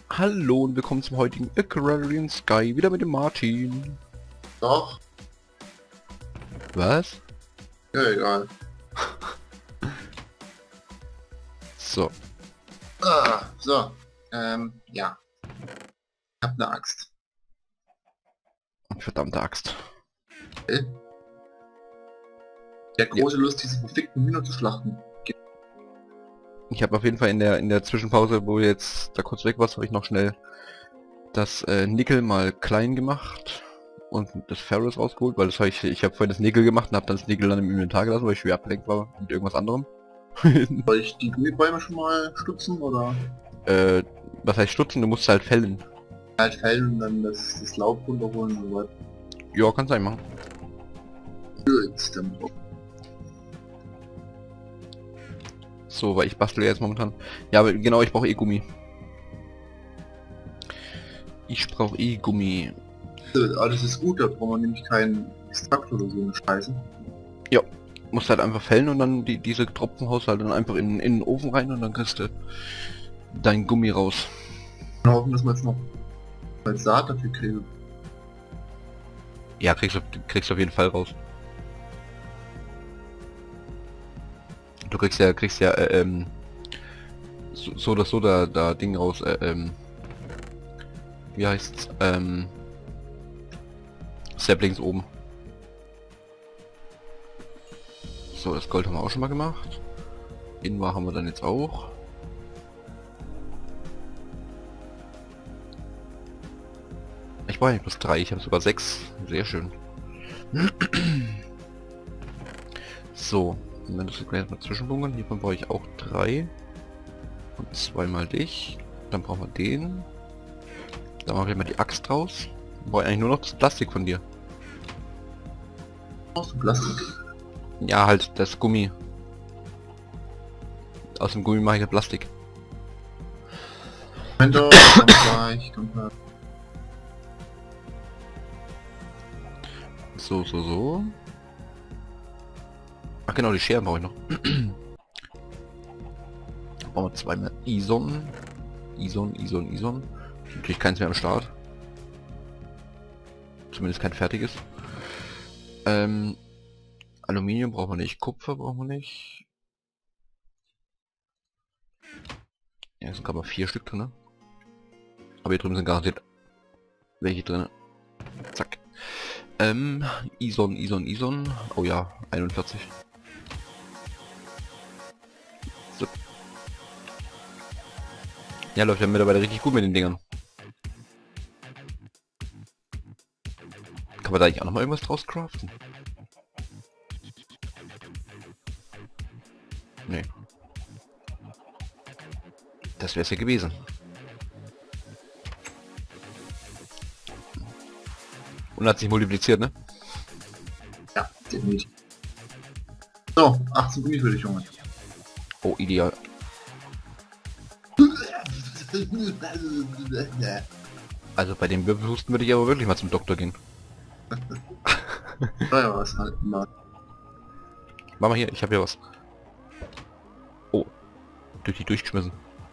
Hallo und willkommen zum heutigen Agrarian Sky, wieder mit dem Martin. Doch, Was? ja egal. So, So, ja. Ich hab eine Axt. verdammte Axt. Der große Lust, diese verfickten Hühner zu schlachten. Ich habe auf jeden Fall in der Zwischenpause, wo du jetzt da kurz weg warst, habe ich noch schnell das Nickel mal klein gemacht und das Ferrous rausgeholt, weil das habe ich habe vorhin das Nickel gemacht und habe dann das Nickel dann im Inventar gelassen, weil ich schwer abgelenkt war mit irgendwas anderem. Soll ich die Gummibäume schon mal stutzen oder äh, Was heißt stutzen? Du musst halt fällen. halt fällen und dann das Laub runterholen und so weiter? Ja, kannst du eigentlich machen. Jetzt damit drauf. So, weil ich bastle jetzt momentan. Ja, aber genau, ich brauche Gummi. Ich brauche Gummi. Das ist gut, da braucht man nämlich keinen Extrakt oder so eine Scheiße. Ja, musst halt einfach fällen und dann diese Tropfenhaus halt dann einfach in den Ofen rein und dann kriegst du dein Gummi raus. Wir hoffen, dass wir jetzt noch als Saat dafür kriegen. Ja, kriegst du auf jeden Fall raus. Du kriegst ja so oder so da Ding raus, wie heißt's, Saplings oben. So, das Gold haben wir auch schon mal gemacht. Invar haben wir dann jetzt auch. Ich brauche nicht plus 3, ich habe sogar 6. Sehr schön. So, und dann das gleich mal Zwischenbungen. Hiervon brauche ich auch 3. Und zweimal dich. Dann brauchen wir den. Dann mache ich mal die Axt raus. Brauche eigentlich nur noch das Plastik von dir. Brauchst du Plastik? Ja, halt das Gummi. Aus dem Gummi mache ich ja Plastik. Moment doch, komm gleich, komm gleich. So. Ach genau, die Scheren brauche ich noch. Brauchen wir zweimal Ison. Ison. Natürlich keins mehr am Start. Zumindest kein fertiges. Aluminium brauchen wir nicht, Kupfer brauchen wir nicht. Ja, es sind gerade mal 4 Stück drin. Aber hier drüben sind garantiert welche drin. Zack. Ison. Oh ja, 41. So. Ja, läuft ja mittlerweile richtig gut mit den Dingern. Kann man da eigentlich auch noch mal irgendwas draus craften? Nee. Das wäre es ja gewesen. Und hat sich multipliziert, ne? Ja, definitiv. So, 18 Gummi für dich, Junge. Oh, ideal. Also bei dem Wirbelhusten würde ich aber wirklich mal zum Doktor gehen. Naja, was halt mal. Mach mal hier, ich habe hier was. Oh, durch die durchgeschmissen.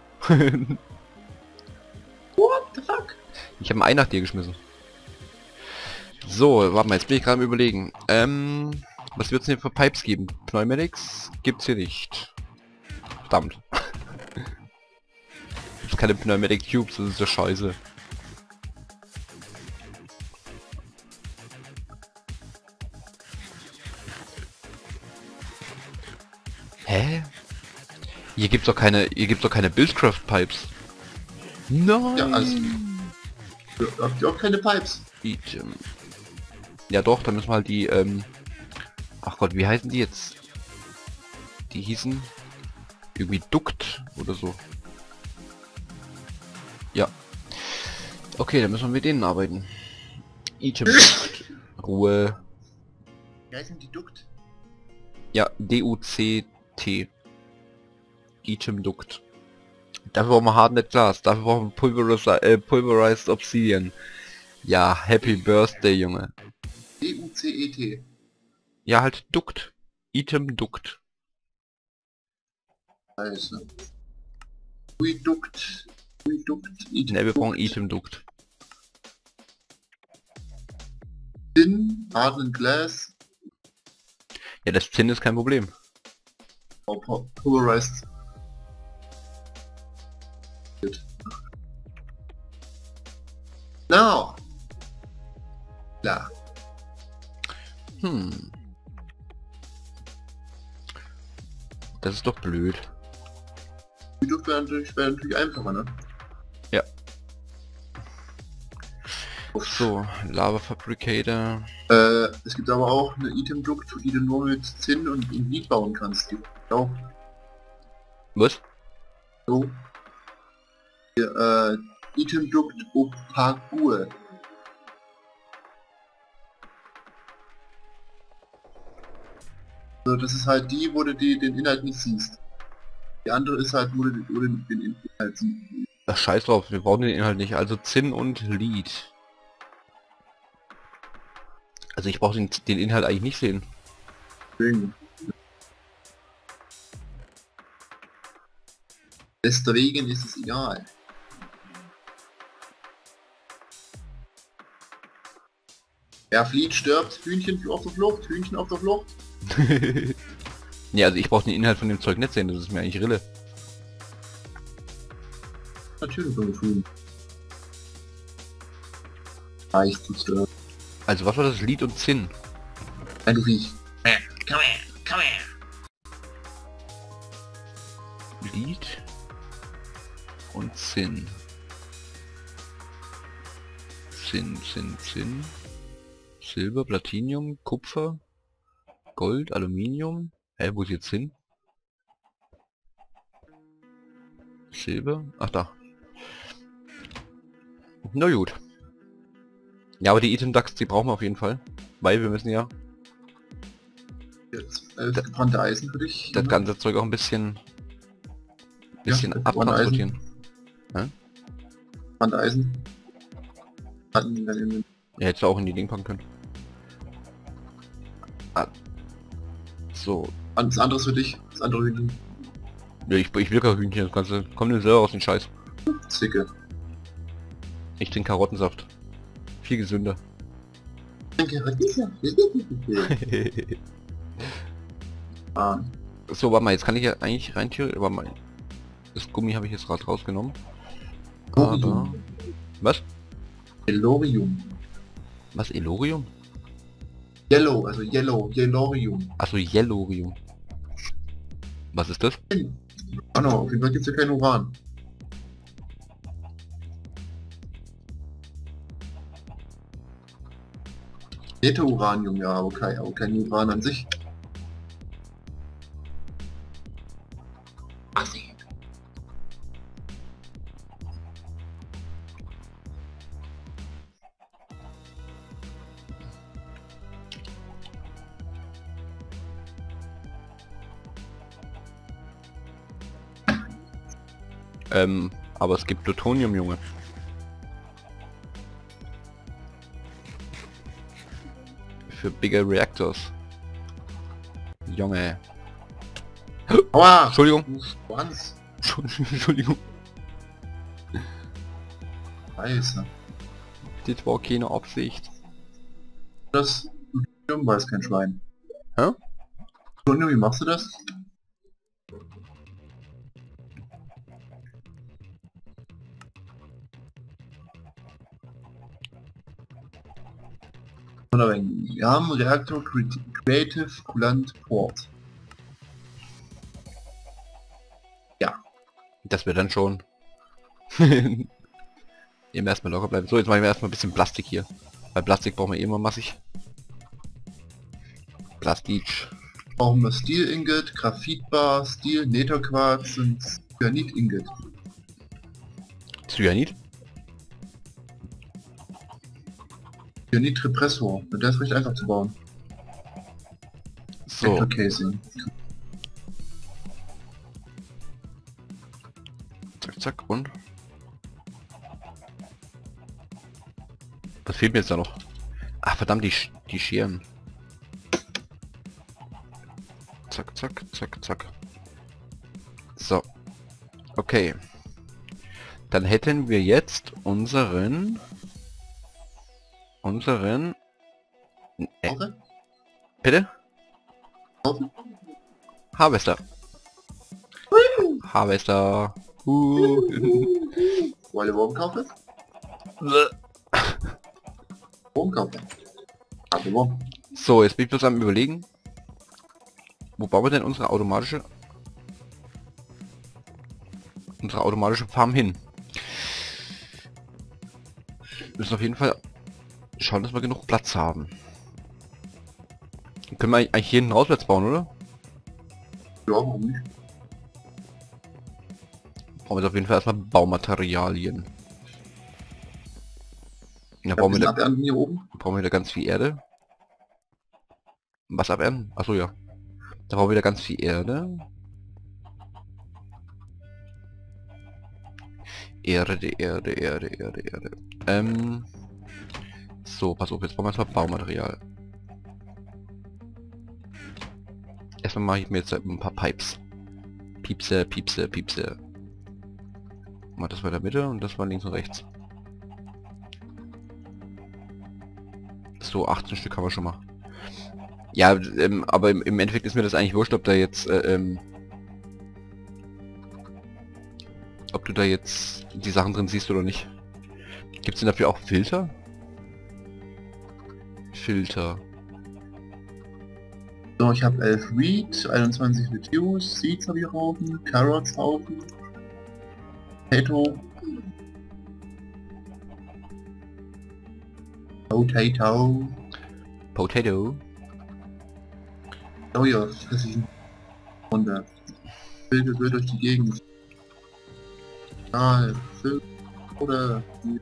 What the fuck? Ich habe einen nach dir geschmissen. So, warte mal, jetzt bin ich gerade am Überlegen. Was wird es denn für Pipes geben? Pneumatics gibt's hier nicht. Verdammt. Gibt's keine Pneumatic Tubes, das ist ja scheiße. Hä? Hier gibt's doch keine Buildcraft Pipes. Nein. Ja, also. Habt ihr auch keine Pipes? Item. Ja doch, da müssen wir halt die, ach Gott, wie heißen die jetzt? Die hießen irgendwie Dukt oder so. Ja. Okay, dann müssen wir mit denen arbeiten. Item. Ruhe. Wie heißen die Dukt? Ja, D-U-C-T. Item Dukt. Dafür brauchen wir Hardened Glas, dafür brauchen wir Pulverized Obsidian. Ja, Happy Birthday, Junge. D-U-C-E-T. Ja, halt Dukt. Item Dukt. Scheiße. Dukt. Ne, wir brauchen Item-Dukt. Tin, Hardened Glass, Ja, das Zinn ist kein Problem. Polarized. Now. Klar. Das ist doch blöd. Die Duft wäre natürlich einfacher, ne? Ja. So, Lava Fabricator. Es gibt aber auch eine Item-Dukt, die du nur mit Zinn und Invid bauen kannst. Die auch Was? so. Hier, Item-Dukt Opagur. Also das ist halt die, wo du den Inhalt nicht siehst. Die andere ist halt, wo du den Inhalt siehst. Ach, scheiß drauf, wir brauchen den Inhalt nicht. Also Zinn und Lead. Also ich brauche den Inhalt eigentlich nicht sehen. Deswegen ist es egal. Wer flieht, stirbt. Hühnchen auf der Flucht. Hühnchen auf der Flucht. Ja, also ich brauche den Inhalt von dem Zeug nicht sehen, das ist mir eigentlich Rille. Natürlich so tun. Reicht zu sterben. Also was war das? Lead und Zinn? Ein Riech. Come here. Lead und Zinn. Zinn. Silber, Platinium, Kupfer, Gold, Aluminium. Hä, wo ist jetzt Zinn? Silber? Ach da. Na gut. Ja, aber die Item-Ducts, die brauchen wir auf jeden Fall. Weil wir müssen ja Jetzt das gebrannte Eisen für dich. das ganze Zeug auch ein bisschen das abtransportieren. Gebrannte Eisen. Hatten wir dann in den Ja, hättest du auch in die Ding packen können. Ah. So. das andere ist für dich. Das andere Hühnchen. Ja, ich will kein Hühnchen, das Ganze. Komm denn selber aus den Scheiß. Zicke. Ich trinke Karottensaft. Viel gesünder. Danke, ah, So, warte mal, jetzt kann ich ja eigentlich rein theoretisch, aber mal, das Gummi habe ich jetzt gerade rausgenommen. Aber... Was? Yellorium. Was? Elorium? Yellow, also Yellow, Yellorium. Achso, Yellorium. Was ist das? Oh no, auf jeden Fall gibt es ja kein Uran. Uranium, ja, aber kein Uran an sich. Aber es gibt Plutonium, Junge. Für bigger Reactors. Junge. Aua! Entschuldigung. Schwanz. Entschuldigung. Scheiße. Das war keine Absicht. Das Plutonium weiß kein Schwein. Hä? Plutonium, wie machst du das? Wir haben Reaktor Creative Coolant Port. Ja. Das wird dann schon. Eben erstmal locker bleiben. So, jetzt machen wir erstmal ein bisschen Plastik hier. Weil Plastik brauchen wir eh immer massig. Plastik. Brauchen wir Steel Ingot, Graphitbar, Steel, Netherquarz und Cyanid Ingot. Cyanid? Cyanid Repressor, der ist recht einfach zu bauen. So. Vector Casing. Zack, zack und. Was fehlt mir jetzt da noch? Ach verdammt, die Scheren. Zack, zack, zack, zack. So. Okay. Dann hätten wir jetzt unseren... Haufe? Bitte? Haufe? Harvester. Harvester. Wollt ihr Wurm kaufen? Wurm kaufen. Aber Wurm. So, jetzt bin ich bloß am Überlegen. Wo bauen wir denn unsere automatische Farm hin? Wir müssen auf jeden Fall schauen, dass wir genug Platz haben. Dann können wir eigentlich hier einen Rausplatz bauen, oder? Ja, warum nicht? Brauchen wir jetzt auf jeden Fall erstmal Baumaterialien. Da Brauchen wir abernten hier oben? brauchen wir wieder ganz viel Erde. Was abernten? Achso, ja. Da brauchen wir wieder ganz viel Erde. Erde. So, pass auf, jetzt brauchen wir erstmal Baumaterial. Erstmal mache ich mir jetzt ein paar Pipes. Piepse. Mal das war in der Mitte und das war links und rechts. So, 18 Stück haben wir schon mal. Ja, aber im Endeffekt ist mir das eigentlich wurscht, ob da jetzt, ob du da jetzt die Sachen drin siehst oder nicht. Gibt es denn dafür auch Filter? So, ich habe 11 Wheat, 21 Reduce, Seeds habe ich Haufen, Carrots Haufen, Potato. Oh ja, das ist ein Wunder. Wilde wird durch die Gegend. Ah, Film oder...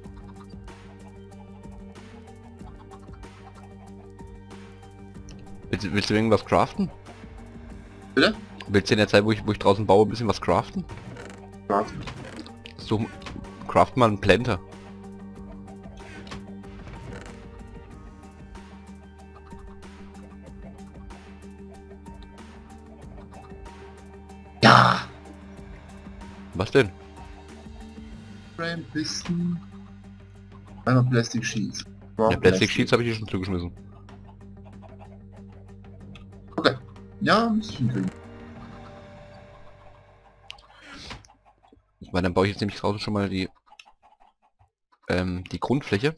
Willst du irgendwas craften? Bitte? Willst du in der Zeit, wo ich draußen baue, ein bisschen was craften? Warte. So, craft mal einen Planter. Ja! Was denn? Frame, Pisten... Einmal Plastic Sheets. Ja, Plastic Sheets habe ich hier schon zugeschmissen. Okay. Ja, müsste ich hinkriegen. Weil dann baue ich jetzt nämlich draußen schon mal die Grundfläche.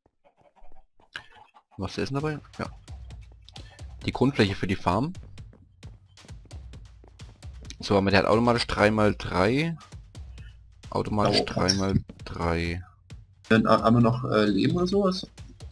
Was ist denn dabei? Ja. Die Grundfläche für die Farm. So, aber der hat automatisch 3×3. Automatisch Oh, 3×3. Dann haben wir noch Leben oder sowas?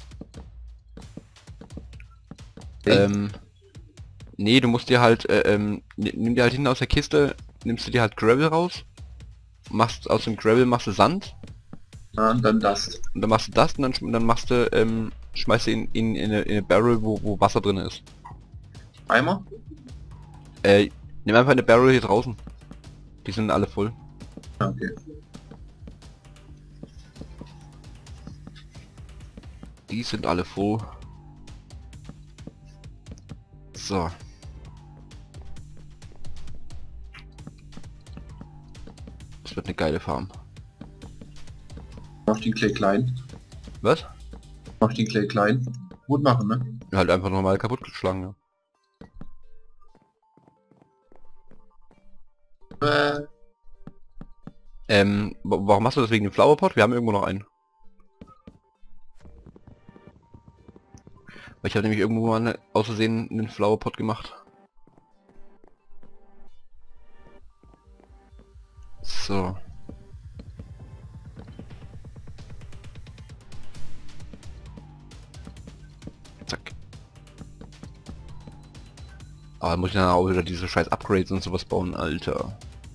Nee, du musst dir halt, nimm dir halt hinten aus der Kiste, nimmst du dir halt Gravel raus. Machst aus dem Gravel machst du Sand. Ja, und dann das. Und dann machst du das und dann machst du, schmeißt du in eine Barrel, wo Wasser drin ist. Eimer? Nimm einfach eine Barrel hier draußen. Die sind alle voll. Ja, okay. Die sind alle voll. So. Das wird eine geile Farm. Mach den Clay klein. Was? Mach den Clay klein. Gut machen, ne? Halt einfach nochmal kaputt geschlagen, ja. Warum machst du das wegen dem Flowerpot? Wir haben irgendwo noch einen. Weil ich habe nämlich irgendwo mal aus Versehen einen Flowerpot gemacht. So. Zack. Aber muss ich dann auch wieder diese scheiß Upgrades und sowas bauen, Alter.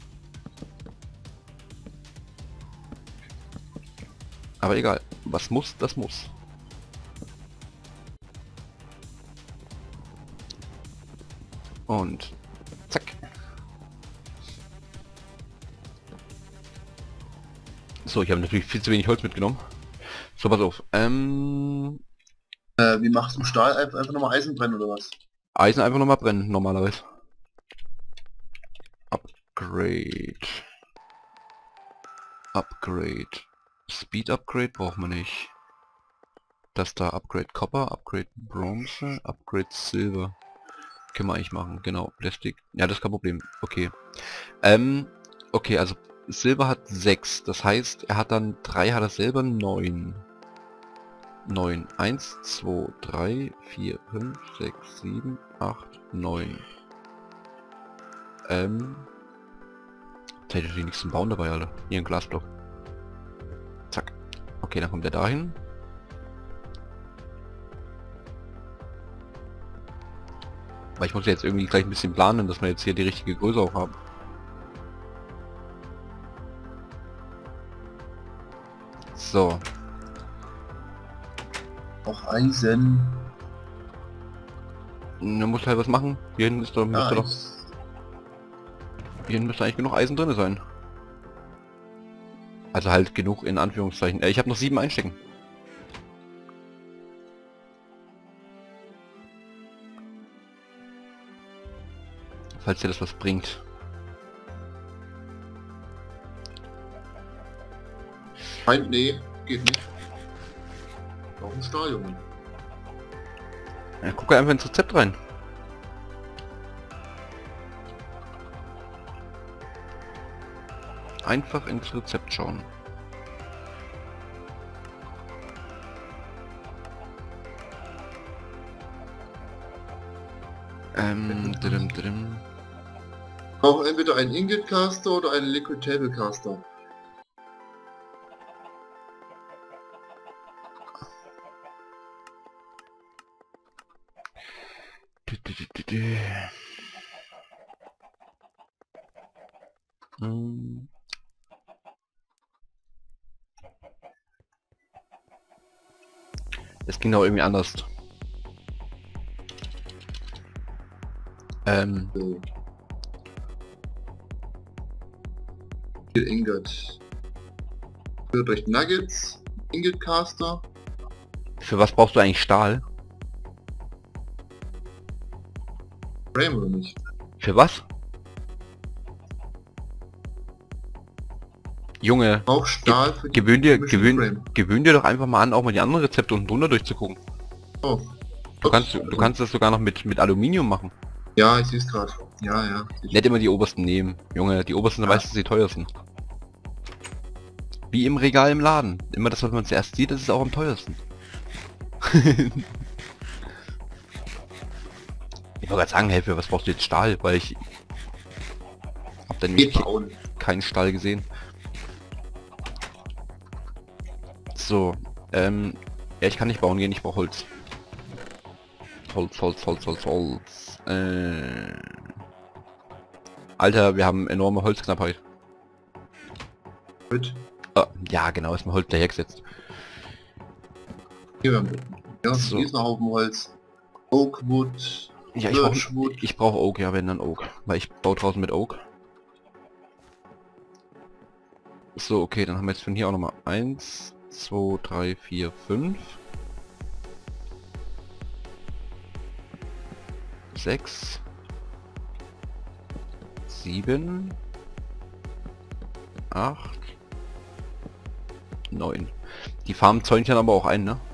Aber egal. Was muss, das muss. Und zack. So, ich habe natürlich viel zu wenig Holz mitgenommen. So, pass auf. Wie machst du Stahl? Einfach nochmal Eisen brennen oder was? Eisen einfach nochmal brennen, normalerweise. Upgrade. Upgrade. Speed Upgrade braucht man nicht. Das da Upgrade Copper, Upgrade Bronze, Upgrade Silber. Können wir eigentlich machen, genau. Plastik. Ja, das ist kein Problem. Okay. Okay, also Silber hat 6. Das heißt, er hat dann 3, hat er selber 9. 9. 1, 2, 3, 4, 5, 6, 7, 8, 9. Jetzt hätte ich die nichts zum Bauen dabei, Alter. Hier ein Glasblock. Zack. Okay, dann kommt er dahin. Weil ich muss jetzt irgendwie gleich ein bisschen planen, dass wir jetzt hier die richtige Größe auch haben. So. Auch Eisen. Da muss halt was machen. Hier hinten ist doch, müsste doch, hier hinten müsste eigentlich genug Eisen drin sein. Also halt genug in Anführungszeichen. Ich habe noch 7 einstecken. Falls dir das was bringt. Nein, nee, geht nicht. Noch ein Stahl, Junge. Ja, guck einfach ins Rezept rein. Einfach ins Rezept schauen. Didim. Brauchen entweder einen Ingot Caster oder einen Liquid Table Caster. Es ging auch irgendwie anders. So. Hier Ingot. Für durch Nuggets, Ingot Caster. Für was brauchst du eigentlich Stahl? Frame oder nicht? Für was? Junge, Auch Stahl für die gewöhn dir Frame. doch einfach mal an, auch mal die anderen Rezepte unten drunter durchzugucken. Oh. Du kannst das sogar noch mit Aluminium machen. Ja, ich sehe es gerade. Ja. Nicht immer die obersten nehmen. Junge, die obersten sind meistens die teuersten. Wie im Regal im Laden. Immer das, was man zuerst sieht, das ist auch am teuersten. Ich wollte gerade sagen, hey, für was brauchst du jetzt Stahl? Weil ich hab dann nämlich keinen Stahl gesehen. So, ja, ich kann nicht bauen gehen, ich brauche Holz. Holz. Alter, wir haben enorme Holzknappheit. Gut. Ja, genau, ist mal Holz dahergesetzt. Hier haben wir. Ja, So. hier ist noch ein Haufen Holz. Oakwood. Ja, ich brauche Oak, ja, wenn dann Oak. Weil ich baue draußen mit Oak. So, okay, dann haben wir jetzt von hier auch nochmal 1, 2, 3, 4, 5. 6. 7. 8. 9. Die Farm zäunt ja aber auch ein, ne?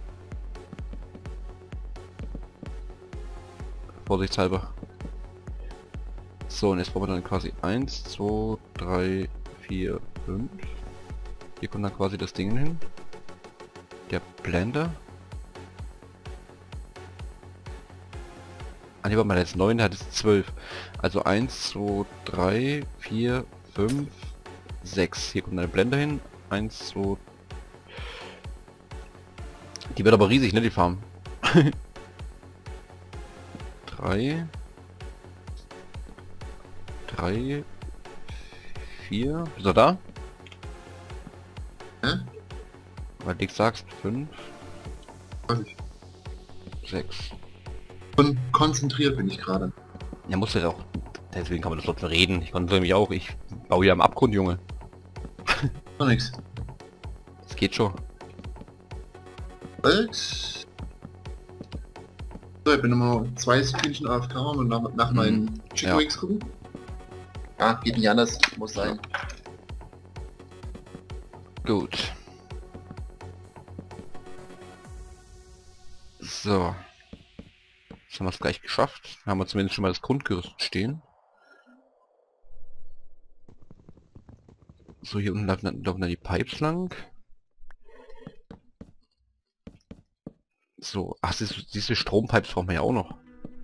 Vorsichtshalber. So, und jetzt brauchen wir dann quasi 1, 2, 3, 4, 5. Hier kommt dann quasi das Ding hin. Der Blender. Ah, ne, warte mal, jetzt 9, der hat jetzt 12. Also 1, 2, 3, 4, 5, 6. Hier kommt ein Blender hin. 1, 2... Die wird aber riesig, ne, die Farm. 3, 4, ist er da? Hä? Weil du sagst 5, Weiß ich. 6. Und konzentriert bin ich gerade. Ja, muss ja auch. Deswegen kann man das dort reden. Ich konzentriere mich auch. Ich baue hier am Abgrund, Junge. Noch nix. Das geht schon. Holz. So, ich bin immer noch 2 Sekündchen AFK und nach meinen Chicken ja. Wings gucken. Ja, geht nicht anders. Muss sein. Gut. So. Jetzt haben wir es gleich geschafft. Haben wir zumindest schon mal das Grundgerüst stehen. So, hier unten laufen dann die Pipes lang. So, ach, diese Strompipes brauchen wir ja auch noch.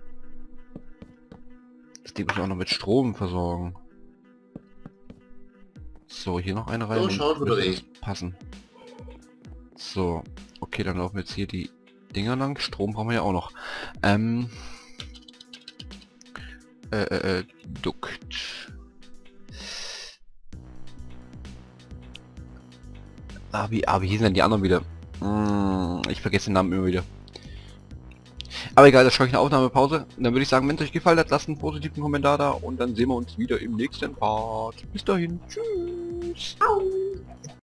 Die muss ich auch noch mit Strom versorgen. So, hier noch eine Reihe. So, schaut wieder müsste weg. das passen. So, okay, dann laufen jetzt hier die Dinger lang. Strom brauchen wir ja auch noch. Dukt. Wie hießen denn die anderen wieder? Ich vergesse den Namen immer wieder. Aber egal, das schaue ich eine Aufnahmepause. Und dann würde ich sagen, wenn es euch gefallen hat, lasst einen positiven Kommentar da und dann sehen wir uns wieder im nächsten Part. Bis dahin. Tschüss. Au.